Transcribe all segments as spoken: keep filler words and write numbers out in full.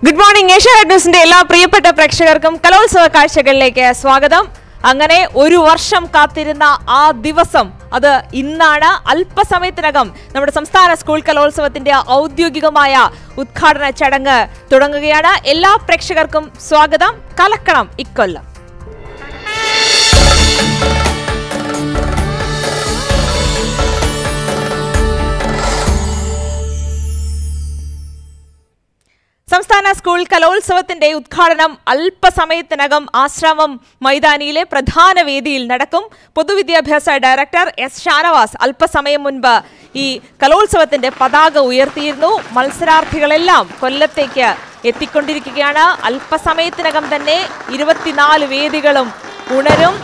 Good morning. Asianet ന്യൂസിന്റെ എല്ലാ പ്രിയപ്പെട്ട പ്രേക്ഷകർക്കും കലോത്സവ കാഴ്ചകളിലേക്ക് സ്വാഗതം. അങ്ങനെ ഒരു വർഷം കാത്തിരുന്ന ആ ദിവസം അത് ഇന്നാണ്. അല്പസമയത്തിനകം നമ്മുടെ സംസ്ഥാന സ്കൂൾ കലോത്സവത്തിന്റെ ഔദ്യോഗികമായ ഉദ്ഘാടന ചടങ്ങ് തുടങ്ങുകയാണ്. എല്ലാ പ്രേക്ഷകർക്കും സ്വാഗതം. കലക്കണം ഇക്കൊല്ലം. സംസ്ഥാന സ്കൂൾ കലോത്സവത്തിന്റെ ഉദ്ഘാടനം അല്പസമയത്തിനകം ആശ്രമം മൈതാനിയിലെ പ്രധാന വേദിയിൽ നടക്കും. പൊതുവിദ്യാഭ്യാസ ഡയറക്ടർ എസ് ഷാനവാസ് അല്പസമയം മുൻപ് ഈ കലോത്സവത്തിന്റെ പതാക ഉയർത്തിയിരുന്നു. മത്സരാർത്ഥികളെല്ലാം കൊല്ലത്തേക്ക് എത്തിക്കൊണ്ടിരിക്കുകയാണ്. അല്പസമയത്തിനകം തന്നെ ഇരുപത്തിനാല് വേദികളും ഉണരും.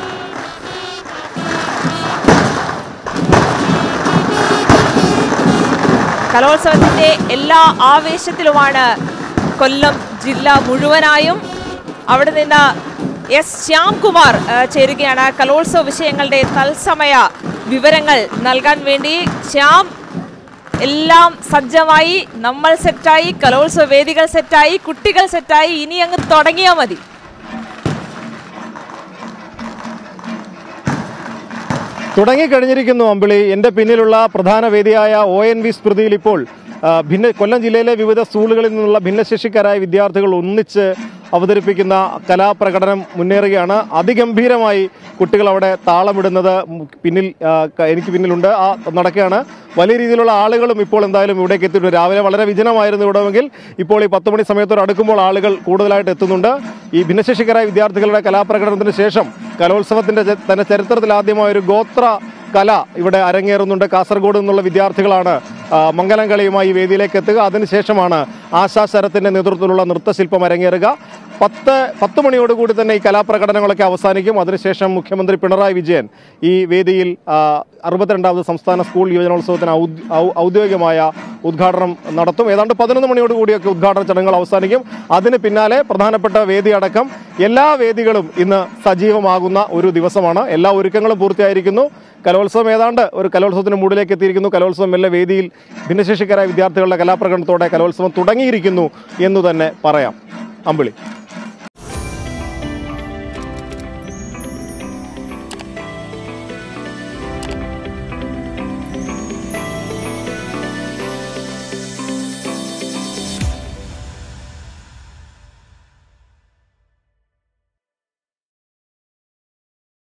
കലോത്സവത്തിന്റെ എല്ലാ ആവേശത്തിലുമാണ് കൊല്ലം ജില്ല മുഴുവനായും. അവിടെ നിന്ന് എസ് ശ്യാംകുമാർ ചേരുകയാണ് കലോത്സവ വിഷയങ്ങളുടെ തത്സമയ വിവരങ്ങൾ നൽകാൻ വേണ്ടി. ശ്യാം, എല്ലാം സജ്ജമായി, നമ്മൾ സെറ്റായി, കലോത്സവ വേദികൾ സെറ്റായി, കുട്ടികൾ സെറ്റായി, ഇനി അങ്ങ് തുടങ്ങിയാൽ മതി. തുടങ്ങിക്കഴിഞ്ഞിരിക്കുന്നു അമ്പിളി. എൻ്റെ പിന്നിലുള്ള പ്രധാന വേദിയായ ഒ എൻ വി സ്മൃതിയിൽ ഇപ്പോൾ ഭിന്ന കൊല്ലം ജില്ലയിലെ വിവിധ സ്കൂളുകളിൽ നിന്നുള്ള ഭിന്നശേഷിക്കാരായ വിദ്യാർത്ഥികൾ ഒന്നിച്ച് അവതരിപ്പിക്കുന്ന കലാപ്രകടനം മുന്നേറുകയാണ്. അതിഗംഭീരമായി കുട്ടികൾ അവിടെ താളമിടുന്നത് പിന്നിൽ എനിക്ക് പിന്നിലുണ്ട്. ആ നടക്കുകയാണ്. വലിയ രീതിയിലുള്ള ആളുകളും ഇപ്പോൾ എന്തായാലും ഇവിടേക്ക് എത്തിയിട്ടുണ്ട്. രാവിലെ വളരെ വിജനമായിരുന്നു ഇവിടെമെങ്കിൽ ഇപ്പോൾ ഈ പത്ത് മണി സമയത്തോട് അടുക്കുമ്പോൾ ആളുകൾ കൂടുതലായിട്ട് എത്തുന്നുണ്ട്. ഈ ഭിന്നശേഷിക്കാരായ വിദ്യാർത്ഥികളുടെ കലാപ്രകടനത്തിന് ശേഷം കലോത്സവത്തിൻ്റെ തന്നെ ചരിത്രത്തിൽ ആദ്യമായ ഒരു ഗോത്ര കല ഇവിടെ അരങ്ങേറുന്നുണ്ട്. കാസർഗോഡ് നിന്നുള്ള വിദ്യാർത്ഥികളാണ് മംഗലം കളിയുമായി വേദിയിലേക്ക് എത്തുക. അതിനുശേഷമാണ് ആശാ ശരത്തിൻ്റെ നേതൃത്വത്തിലുള്ള നൃത്തശില്പം അരങ്ങേറുക. പത്ത് പത്ത് മണിയോടുകൂടി തന്നെ ഈ കലാപ്രകടനങ്ങളൊക്കെ അവസാനിക്കും. അതിനുശേഷം മുഖ്യമന്ത്രി പിണറായി വിജയൻ ഈ വേദിയിൽ അറുപത്തിരണ്ടാമത് സംസ്ഥാന സ്കൂൾ യുവജനോത്സവത്തിന് ഔദ്യോഗികമായ ഉദ്ഘാടനം നടത്തും. ഏതാണ്ട് പതിനൊന്ന് മണിയോടുകൂടിയൊക്കെ ഉദ്ഘാടന ചടങ്ങുകൾ അവസാനിക്കും. അതിന് പിന്നാലെ പ്രധാനപ്പെട്ട വേദി അടക്കം എല്ലാ വേദികളും ഇന്ന് സജീവമാകുന്ന ഒരു ദിവസമാണ്. എല്ലാ ഒരുക്കങ്ങളും പൂർത്തിയായിരിക്കുന്നു. കലോത്സവം ഏതാണ്ട് ഒരു കലോത്സവത്തിന് മൂടിലേക്ക് എത്തിയിരിക്കുന്നു. കലോത്സവം എല്ലാ വേദിയിൽ ഭിന്നശേഷിക്കാരായ വിദ്യാർത്ഥികളുടെ കലാപ്രകടനത്തോടെ കലോത്സവം തുടങ്ങിയിരിക്കുന്നു എന്ന് തന്നെ പറയാം. അമ്പിളി.